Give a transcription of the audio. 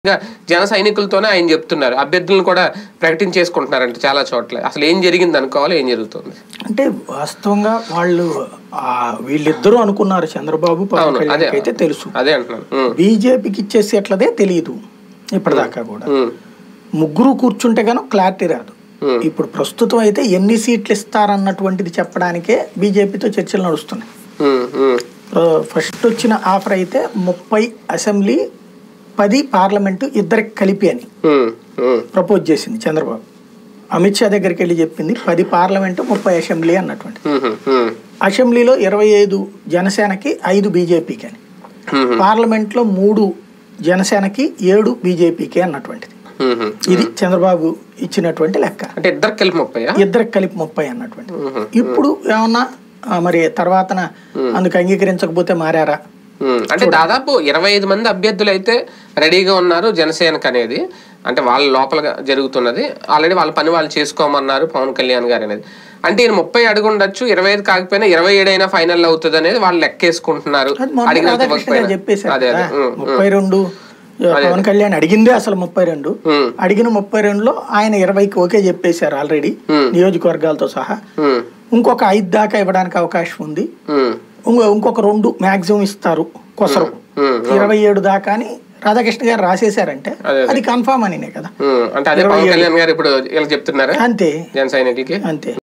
జన సైనికులతోనే ఆయన చెప్తున్నారు. అభ్యర్థులను కూడా ప్రకటించేసుకుంటున్నారంట చాలా చోట్ల. అసలు ఏం జరిగింది అనుకోవాలి, ఏం జరుగుతుంది అంటే వాస్తవంగా వాళ్ళు వీళ్ళిద్దరూ అనుకున్నారు చంద్రబాబు పవన్ కళ్యాణ్ అయితే తెలుసు. అదే అంటున్నాను. బీజేపీకి ఇచ్చేసి ఎట్లదే తెలియదు ఇప్పటిదాకా కూడా. ముగ్గురు కూర్చుంటే గాను క్లారిటీ రాదు. ఇప్పుడు ప్రస్తుతం అయితే ఎన్ని సీట్లు ఇస్తారన్నటువంటిది చెప్పడానికే బీజేపీతో చర్చలు నడుస్తున్నాయి. ఫస్ట్ వచ్చిన ఆఫర్ అయితే 30 అసెంబ్లీ 10 పార్లమెంటు ఇద్దరికి కలిపి అని ప్రపోజ్ చేసింది చంద్రబాబు. అమిత్ షా దగ్గరికి వెళ్ళి చెప్పింది 10 పార్లమెంటు 30 అసెంబ్లీ అన్నటువంటి. అసెంబ్లీలో 25 జనసేనకి 5 బీజేపీకి అని, పార్లమెంట్లో 3 జనసేనకి 7 బీజేపీకి అన్నటువంటిది. ఇది చంద్రబాబు ఇచ్చినటువంటి లెక్క. అంటే ఇద్దరికి కలిపి 30 అన్నటువంటి. ఇప్పుడు ఏమన్నా మరి తర్వాత అందుకు అంగీకరించకపోతే మారారా? అంటే దాదాపు 25 మంది అభ్యర్థులు అయితే రెడీగా ఉన్నారు జనసేనకు అనేది. అంటే వాళ్ళ లోపల జరుగుతున్నది ఆల్రెడీ, వాళ్ళ పని వాళ్ళు చేసుకోమన్నారు పవన్ కళ్యాణ్ గారు అనేది. అంటే ఈయన 30 అడుగు ఉండొచ్చు, 25 కాకపోయినా 27 అయినా ఫైనల్ అవుతుంది అనేది వాళ్ళు లెక్కేసుకుంటున్నారు. చెప్పేసారు 32 పవన్ కళ్యాణ్ అడిగిందే అసలు 32. అడిగిన 32లో ఆయన 20కి ఓకే చెప్పేశారు ఆల్రెడీ నియోజకవర్గాలతో సహా. ఇంకొక 5 దాకా ఇవ్వడానికి అవకాశం ఉంది. ఇంకొక 2 మాక్సిమం ఇస్తారు కొసరు. 27 దాకా అని రాధాకృష్ణ గారు రాసేశారంటే అది కన్ఫామ్ అనినే కదా. అంటే అదే పవన్ కళ్యాణ్ గారు ఇప్పుడు చెప్తున్నారు అంతే జన సైనికులకి అంతే.